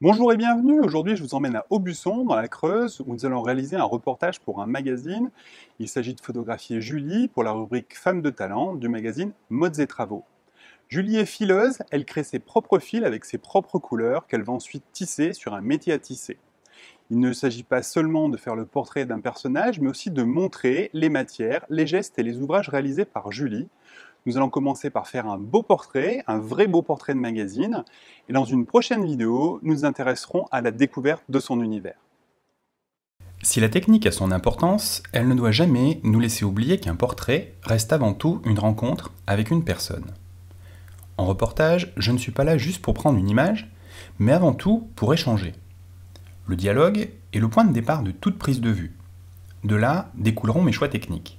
Bonjour et bienvenue, aujourd'hui je vous emmène à Aubusson, dans la Creuse, où nous allons réaliser un reportage pour un magazine. Il s'agit de photographier Julie pour la rubrique Femmes de talent du magazine Modes et Travaux. Julie est fileuse, elle crée ses propres fils avec ses propres couleurs qu'elle va ensuite tisser sur un métier à tisser. Il ne s'agit pas seulement de faire le portrait d'un personnage, mais aussi de montrer les matières, les gestes et les ouvrages réalisés par Julie. Nous allons commencer par faire un beau portrait, un vrai beau portrait de magazine, et dans une prochaine vidéo, nous nous intéresserons à la découverte de son univers. Si la technique a son importance, elle ne doit jamais nous laisser oublier qu'un portrait reste avant tout une rencontre avec une personne. En reportage, je ne suis pas là juste pour prendre une image, mais avant tout pour échanger. Le dialogue est le point de départ de toute prise de vue. De là découleront mes choix techniques.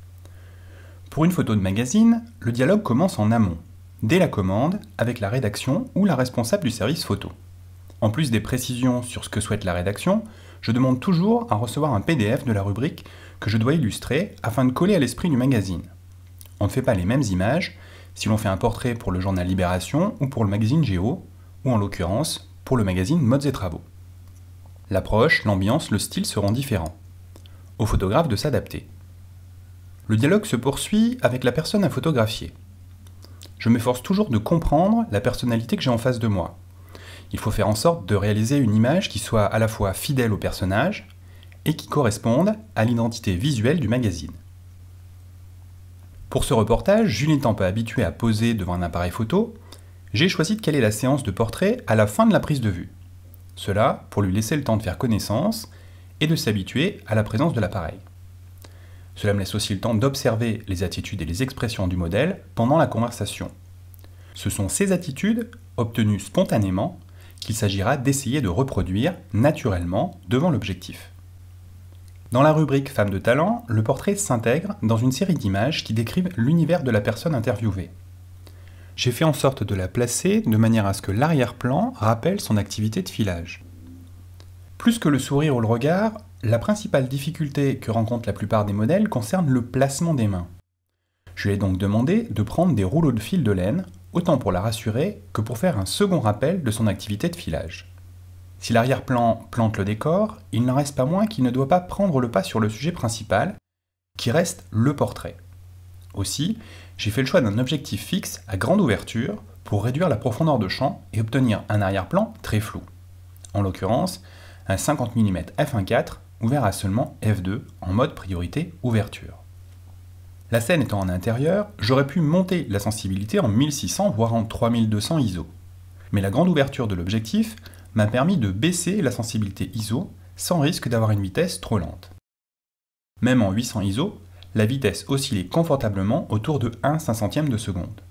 Pour une photo de magazine, le dialogue commence en amont, dès la commande, avec la rédaction ou la responsable du service photo. En plus des précisions sur ce que souhaite la rédaction, je demande toujours à recevoir un PDF de la rubrique que je dois illustrer afin de coller à l'esprit du magazine. On ne fait pas les mêmes images si l'on fait un portrait pour le journal Libération ou pour le magazine Géo, ou en l'occurrence pour le magazine Modes et Travaux. L'approche, l'ambiance, le style seront différents. Au photographe de s'adapter. Le dialogue se poursuit avec la personne à photographier. Je m'efforce toujours de comprendre la personnalité que j'ai en face de moi. Il faut faire en sorte de réaliser une image qui soit à la fois fidèle au personnage et qui corresponde à l'identité visuelle du magazine. Pour ce reportage, Julie n'étant pas habituée à poser devant un appareil photo, j'ai choisi de caler la séance de portrait à la fin de la prise de vue. Cela pour lui laisser le temps de faire connaissance et de s'habituer à la présence de l'appareil. Cela me laisse aussi le temps d'observer les attitudes et les expressions du modèle pendant la conversation. Ce sont ces attitudes, obtenues spontanément, qu'il s'agira d'essayer de reproduire naturellement devant l'objectif. Dans la rubrique Femmes de talent, le portrait s'intègre dans une série d'images qui décrivent l'univers de la personne interviewée. J'ai fait en sorte de la placer de manière à ce que l'arrière-plan rappelle son activité de filage. Plus que le sourire ou le regard, la principale difficulté que rencontrent la plupart des modèles concerne le placement des mains. Je lui ai donc demandé de prendre des rouleaux de fil de laine, autant pour la rassurer que pour faire un second rappel de son activité de filage. Si l'arrière-plan plante le décor, il n'en reste pas moins qu'il ne doit pas prendre le pas sur le sujet principal, qui reste le portrait. Aussi, j'ai fait le choix d'un objectif fixe à grande ouverture pour réduire la profondeur de champ et obtenir un arrière-plan très flou. En l'occurrence, un 50 mm f1.4 ouvert à seulement f2 en mode priorité ouverture. La scène étant en intérieur, j'aurais pu monter la sensibilité en 1600 voire en 3200 ISO. Mais la grande ouverture de l'objectif m'a permis de baisser la sensibilité ISO sans risque d'avoir une vitesse trop lente. Même en 800 ISO, la vitesse oscillait confortablement autour de 1/500 de seconde.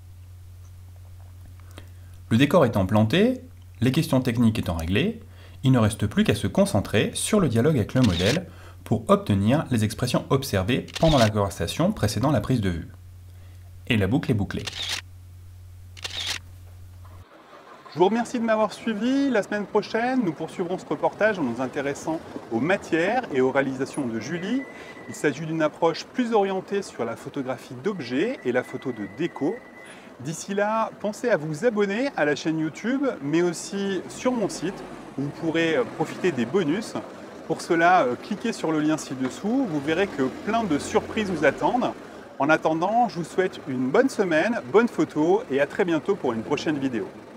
Le décor étant planté, les questions techniques étant réglées, il ne reste plus qu'à se concentrer sur le dialogue avec le modèle pour obtenir les expressions observées pendant la conversation précédant la prise de vue. Et la boucle est bouclée. Je vous remercie de m'avoir suivi. La semaine prochaine, nous poursuivrons ce reportage en nous intéressant aux matières et aux réalisations de Julie. Il s'agit d'une approche plus orientée sur la photographie d'objets et la photo de déco. D'ici là, pensez à vous abonner à la chaîne YouTube, mais aussi sur mon site, où vous pourrez profiter des bonus. Pour cela, cliquez sur le lien ci-dessous, vous verrez que plein de surprises vous attendent. En attendant, je vous souhaite une bonne semaine, bonne photo et à très bientôt pour une prochaine vidéo.